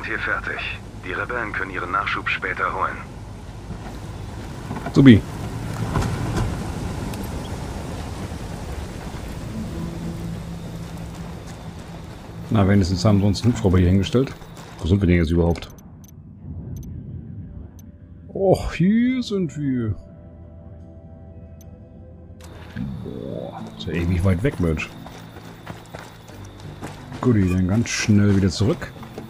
sind hier fertig. Die Rebellen können ihren Nachschub später holen. Subi. Na, wenigstens haben wir uns einen Hubschrauber hier hingestellt. Wo sind wir denn jetzt überhaupt? Och, hier sind wir. Boah, ist ja ewig weit weg, Mensch. Guti, dann ganz schnell wieder zurück.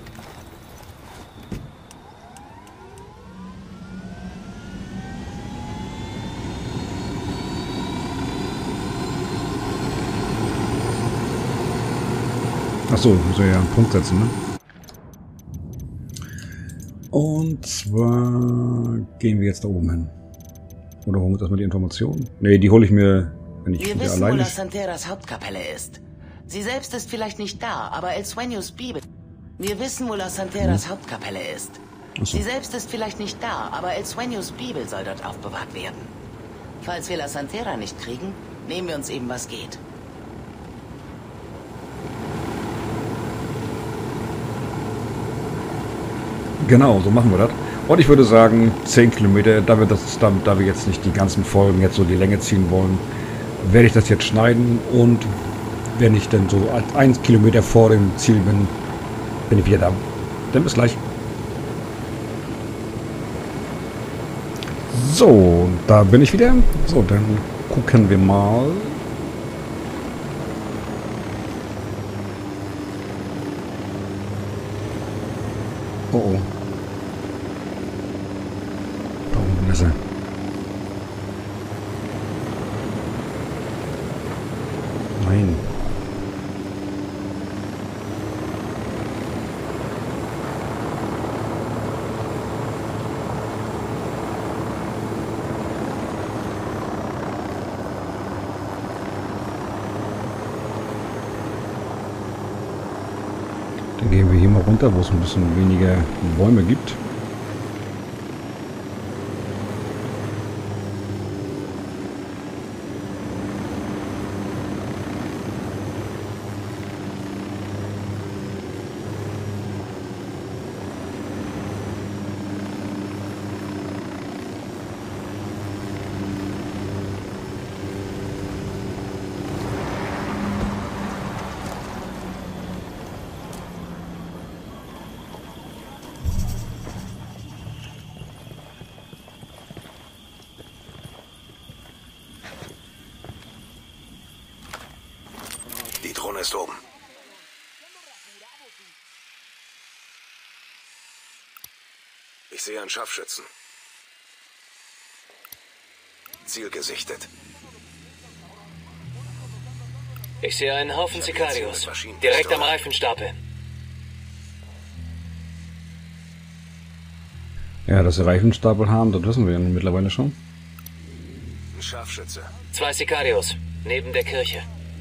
Achso, muss ja einen Punkt setzen, ne? Und zwar gehen wir jetzt da oben hin. Oder holen wir erstmal die Informationen? Ne, die hole ich mir, wenn ich Wir wieder wissen, wo alleine... La Santeras Hauptkapelle ist. Sie selbst ist vielleicht nicht da, aber El Sueños Bibel... Wir wissen, wo La Santeras Hauptkapelle ist. Achso. Sie selbst ist vielleicht nicht da, aber El Sueños Bibel soll dort aufbewahrt werden. Falls wir La Santera nicht kriegen, nehmen wir uns eben, was geht. Genau, so machen wir das. Und ich würde sagen, 10 Kilometer, da wir jetzt nicht die ganzen Folgen jetzt so die Länge ziehen wollen, werde ich das jetzt schneiden. Und wenn ich dann so 1 Kilometer vor dem Ziel bin, bin ich wieder da. Dann bis gleich. So, da bin ich wieder. So, dann gucken wir mal. Oh oh. Da unten ist er. Nein. Dann gehen wir hier mal runter, wo es ein bisschen weniger Bäume gibt. Die Drohne ist oben. Ich sehe einen Scharfschützen. Ziel gesichtet. Ich sehe einen Haufen Sicarios. Direkt am Reifenstapel. Ja, dass sie Reifenstapel haben, das wissen wir ja mittlerweile schon. Ein Scharfschütze. 2 Sicarios. Neben der Kirche.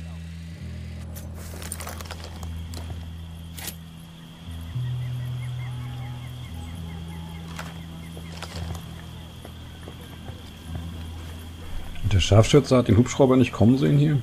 Der Scharfschütze hat den Hubschrauber nicht kommen sehen hier.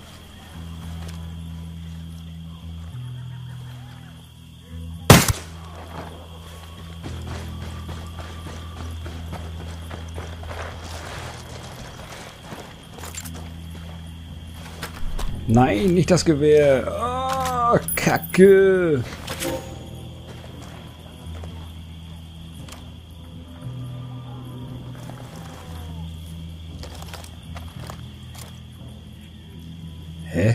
Nein, nicht das Gewehr. Ah, Kacke. Hä?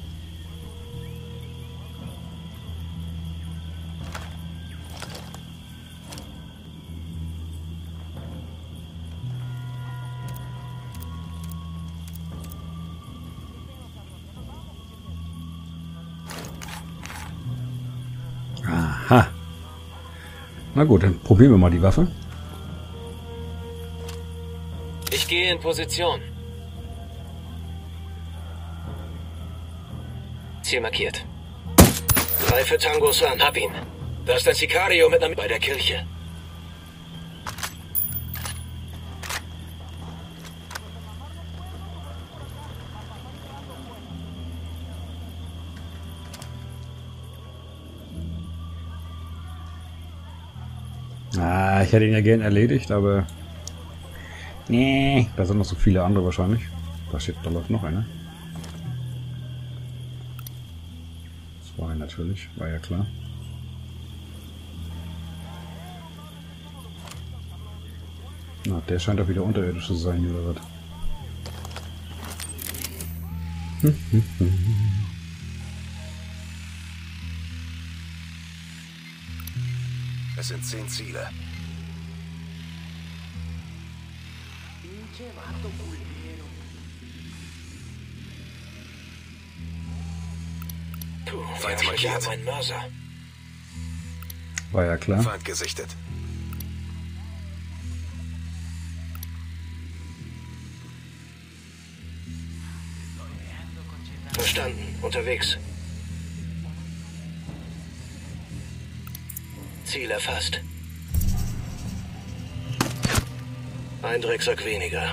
Aha. Na gut, dann probieren wir mal die Waffe. Ich gehe in Position. Ziel markiert. 3 für Tangos an. Hab ihn. Da ist ein Sicario mit einer... bei der Kirche. Ah, ich hätte ihn ja gern erledigt, aber... Nee, da sind noch so viele andere wahrscheinlich. Da läuft noch einer. 2 natürlich, war ja klar. Na, der scheint doch wieder unterirdisch zu sein, oder was? Es sind 10 Ziele. Puh, Feind wir markiert. haben einen Mörser. War ja klar. Feind gesichtet. Verstanden. Unterwegs. Ziel erfasst. Ein Drecksack weniger.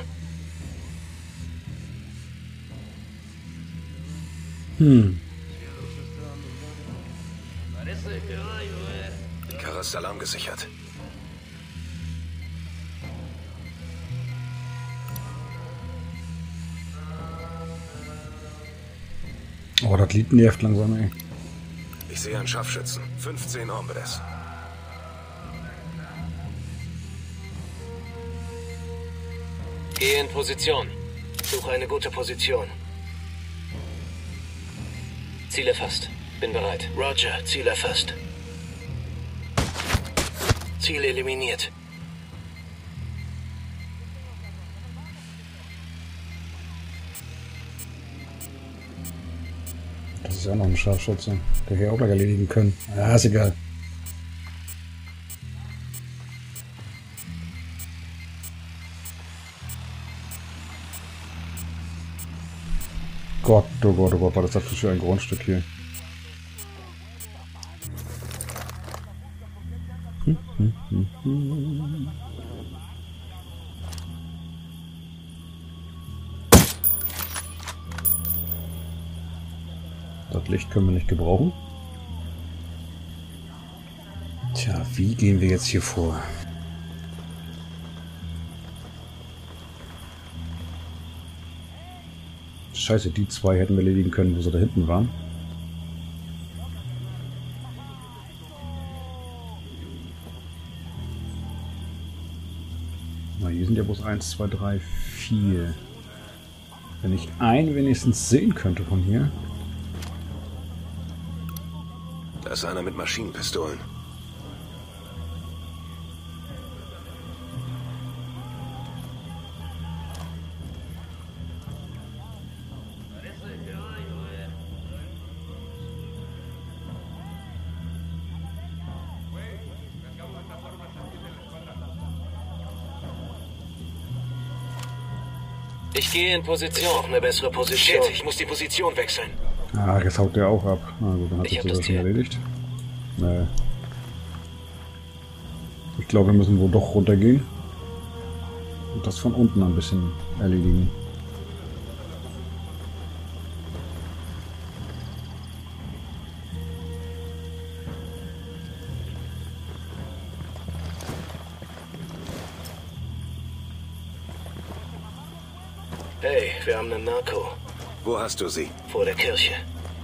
Karas Alarm gesichert. Oh, das Lied nervt langsam, ey. Ich sehe einen Scharfschützen. 15 Hombres. Gehe in Position. Suche eine gute Position. Ziel erfasst. Bin bereit. Roger, Ziel erfasst. Ziel eliminiert. Das ist ja noch ein Scharfschütze, der wir auch gleich erledigen können. Ja, ist egal. Gott, oh Gott, oh Gott, was ist das für ein Grundstück hier? Das Licht können wir nicht gebrauchen. Tja, wie gehen wir jetzt hier vor? Scheiße, die 2 hätten wir erledigen können, wo sie da hinten waren. Na, hier sind ja bloß 1, 2, 3, 4. Wenn ich einen wenigstens sehen könnte von hier. Da ist einer mit Maschinenpistolen. Ich gehe in Position. Ich brauche eine bessere Position. Shit, ich muss die Position wechseln. Ah, jetzt haut der auch ab. Na gut, dann hat Ich sich hab das das schon Ziel. erledigt. Nee. Ich glaube, wir müssen wohl doch runtergehen. Und das von unten ein bisschen erledigen. Hey, wir haben einen Narco. Wo hast du sie? Vor der Kirche.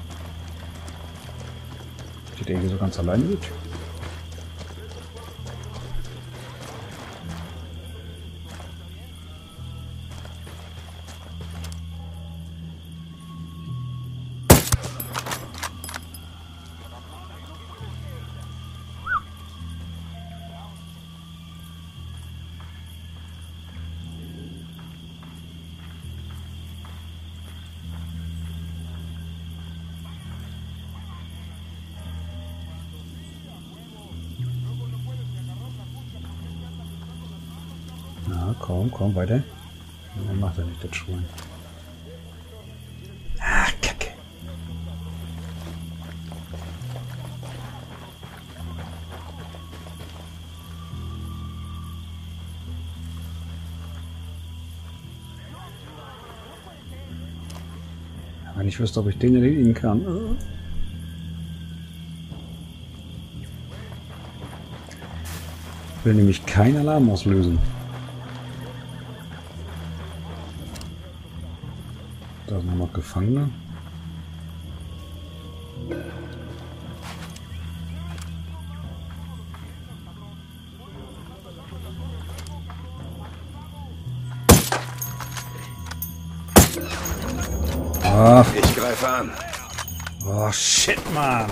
Steht der hier so ganz alleine mit? Na, komm, weiter. Dann macht er nicht das Schwein. Ah, Kacke. Wenn ich wüsste, ob ich den erledigen kann. Will nämlich keinen Alarm auslösen. Da sind noch Gefangene. Ach. Ich greife an. Oh shit, Mann.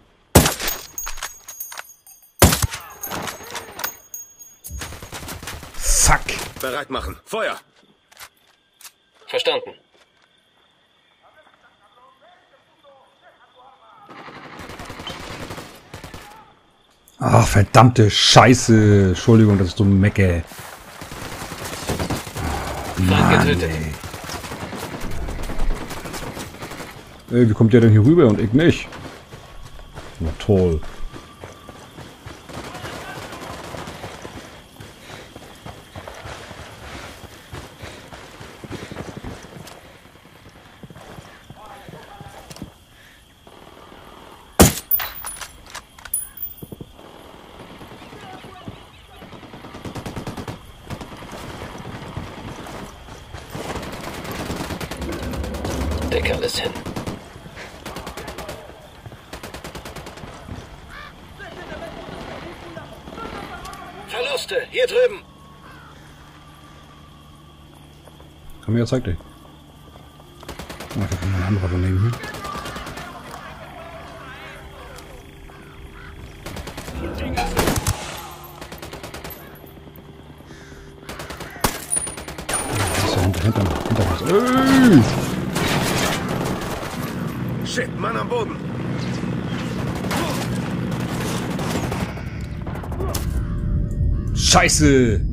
Fuck. Bereit machen. Feuer. Verstanden. Ach, verdammte Scheiße. Entschuldigung, dass ich so mecke. Mann, Getötet. Ey, wie kommt der denn hier rüber und ich nicht? Na toll. Deck alles hin. Verluste, hier drüben. Komm her, zeig dich. Oh, ich kann eine andere Waffe nehmen hier. Hinter was. Ey! Shit, Mann am Boden. Scheiße!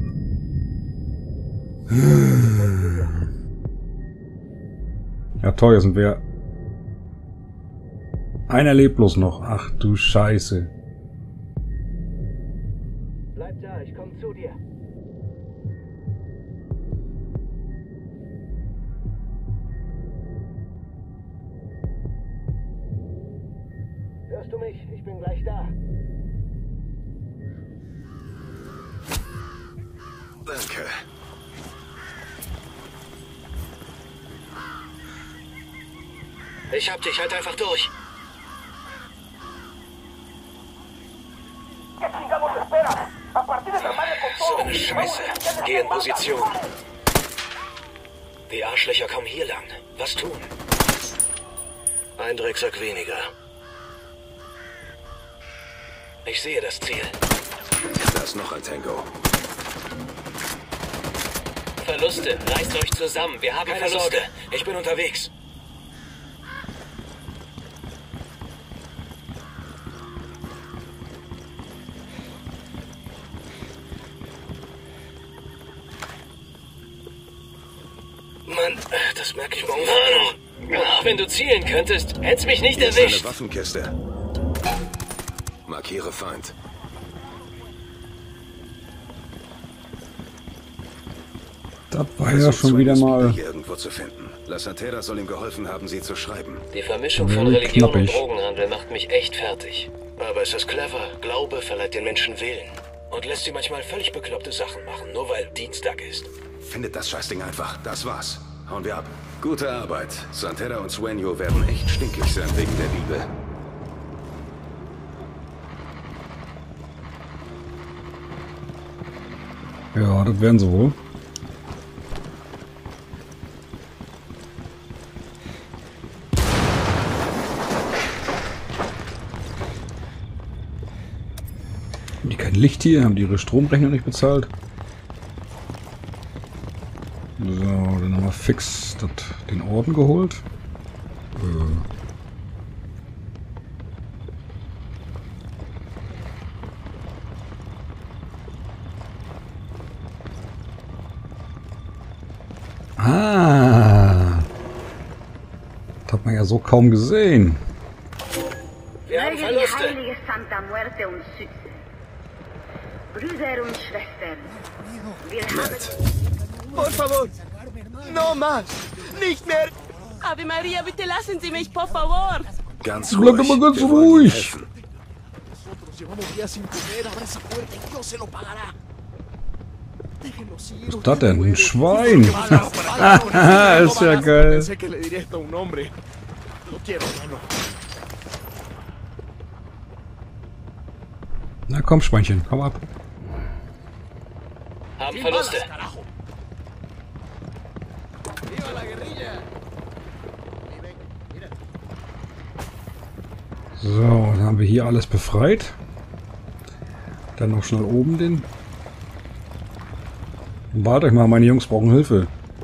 Ja toll, jetzt sind wir... Einer lebt bloß noch. Ach du Scheiße. Bleib da, ich komme zu dir. Hörst du mich? Ich bin gleich da. Danke. Ich hab dich, halt einfach durch. So eine Scheiße. Geh in Position. Die Arschlöcher kommen hier lang. Was tun? Ein Drecksack weniger. Ich sehe das Ziel. Da ist noch ein Tango. Verluste. Reißt euch zusammen. Wir haben keine Sorge. Ich bin unterwegs. Mann, das merke ich morgen. Wenn du zielen könntest, hättest mich nicht Hier ist erwischt. eine Waffenkiste. Markiere Feind. Das war ja schon wieder mal... Hier irgendwo zu finden. La Santera soll ihm geholfen haben, sie zu schreiben. Die Vermischung von Religion und knappig. Drogenhandel macht mich echt fertig. Aber es ist clever. Glaube verleiht den Menschen Willen. Und lässt sie manchmal völlig bekloppte Sachen machen, nur weil Dienstag ist. Findet das Scheißding einfach. Das war's. Hauen wir ab. Gute Arbeit. Santera und Sueño werden echt stinkig sein wegen der Liebe. Ja, das werden sie wohl. Haben die kein Licht hier? Haben die ihre Stromrechnung nicht bezahlt? So, dann haben wir fix den Orden geholt. Ah, das hat man ja so kaum gesehen. Wir haben Möge die Verluste. heilige Santa Muerte uns schützen. Brüder und Schwestern, wir haben... Por favor, no más, nicht mehr. Ave Maria, bitte lassen Sie mich, por favor. Ganz Bleib ruhig. doch mal ganz Wir wollen Ihnen ruhig. helfen. llevamos días sin comer. Abre esa puerta y Dios se lo pagará. Was ist das denn? Ein Schwein! Ist ja geil. Pensé que le diría esto a un hombre. Lo quiero, hermano. Na komm, Schweinchen, hau ab. Haben Verluste. ¡Viva la guerrilla! So, dann haben wir hier alles befreit. Dann noch schnell oben den. Wartet mal, meine Jungs brauchen Hilfe.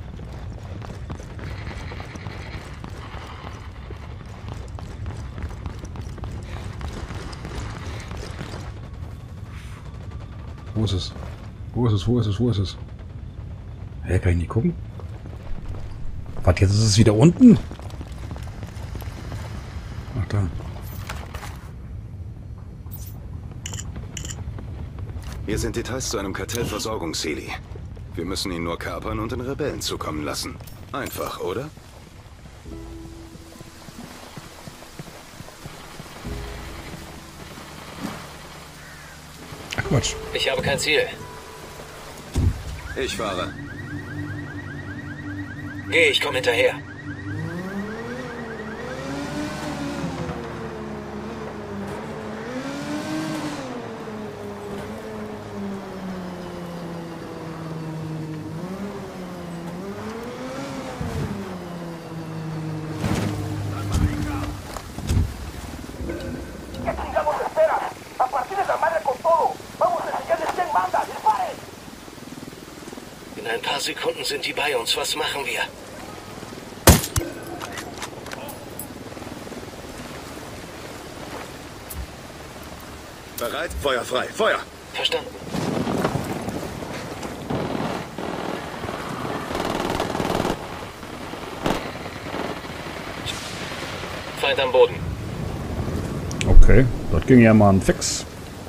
Wo ist es? Wo ist es? Wo ist es? Wo ist es? Hä, kann ich nicht gucken? Was, jetzt ist es wieder unten? Ach, da. Hier sind Details zu einem Kartellversorgungsheli. Wir müssen ihn nur kapern und den Rebellen zukommen lassen. Einfach, oder? Ach, Quatsch. Ich habe kein Ziel. Ich fahre. Geh, ich komme hinterher. In ein paar Sekunden sind die bei uns. Was machen wir? Bereit? Feuer frei. Feuer! Verstanden. Feind am Boden. Okay, das ging ja mal ein Fix.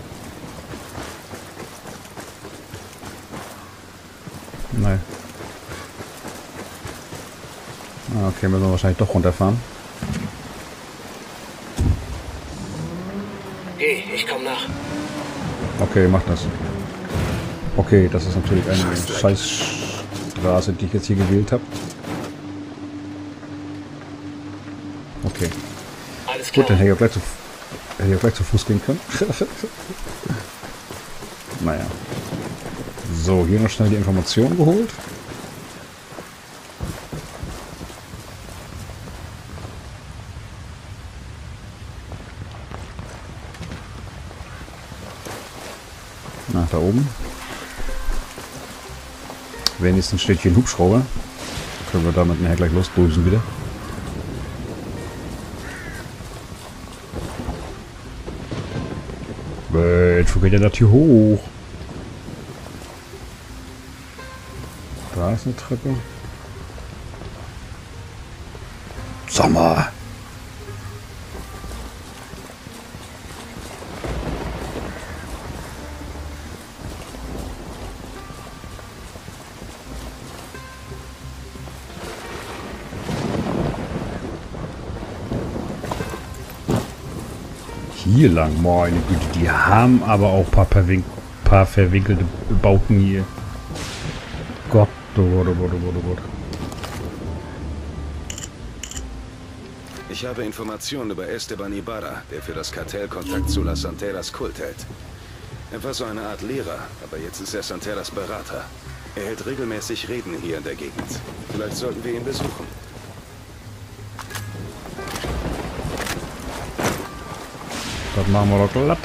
Nein. Ah, okay, müssen wir wahrscheinlich doch runterfahren. Geh, ich komme nach. Okay, mach das. Okay, das ist natürlich eine Scheißstraße, die ich jetzt hier gewählt habe. Okay. Alles klar. Gut, dann hätte ich auch gleich zu Fuß gehen können. Naja. So, hier noch schnell die Informationen geholt. Na, da oben. Wenigstens steht hier ein Hubschrauber. Können wir damit nachher gleich losdüsen wieder. Mensch, wo geht denn das hier hoch? Da ist eine Treppe. Sommer! Hier lang, meine Güte, die haben aber auch ein paar verwinkelte Bauten hier. Gott, oh Gott, oh Gott, oh Gott, oh Gott. Ich habe Informationen über Esteban Ibarra, der für das Kartell Kontakt zu Las Santeras Kult hält. Er war so eine Art Lehrer, aber jetzt ist er Santeras Berater. Er hält regelmäßig Reden hier in der Gegend. Vielleicht sollten wir ihn besuchen. Das machen wir doch glatt.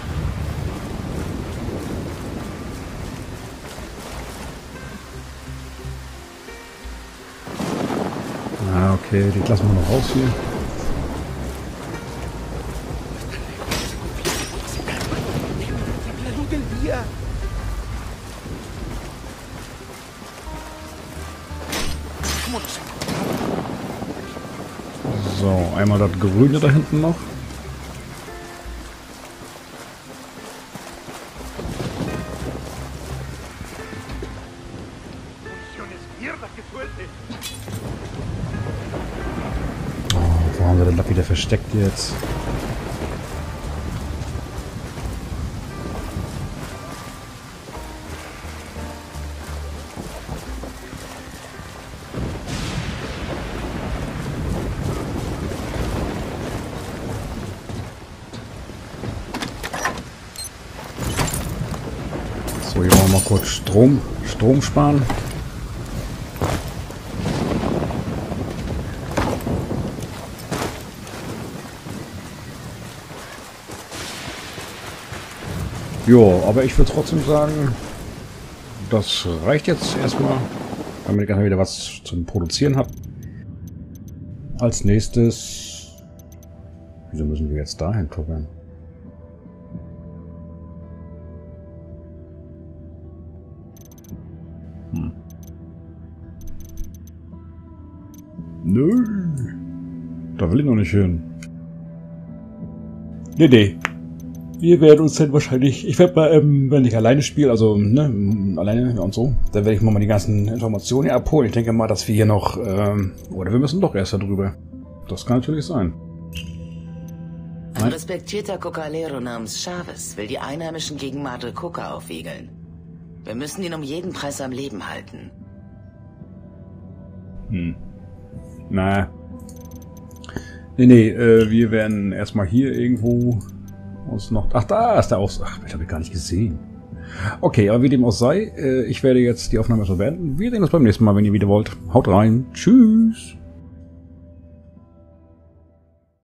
Ah, okay, die lassen wir noch raus hier. La luz del día. So, einmal das Grüne da hinten noch. Oh, wo haben wir den Lapp wieder versteckt jetzt? kurz Strom sparen. Jo, aber ich würde trotzdem sagen, das reicht jetzt erstmal, damit ich wieder was zum Produzieren habe. Als nächstes... Wieso müssen wir jetzt dahin tuckern? Nö. Da will ich noch nicht hin. Nee. Wir werden uns dann wahrscheinlich... Ich werde mal, wenn ich alleine spiele, also ne, alleine und so, dann werde ich mal die ganzen Informationen hier abholen. Ich denke mal, dass wir hier noch... oder wir müssen doch erst darüber. Das kann natürlich sein. Ein respektierter Cocalero namens Chavez will die Einheimischen gegen Madre Coca aufwiegeln. Wir müssen ihn um jeden Preis am Leben halten. Na. Nee, wir werden erstmal hier irgendwo uns noch... Ach, da ist der Ausgang. Ach, ich habe ihn gar nicht gesehen. Okay, aber wie dem auch sei, ich werde jetzt die Aufnahme so beenden. Wir sehen uns beim nächsten Mal, wenn ihr wieder wollt. Haut rein. Tschüss.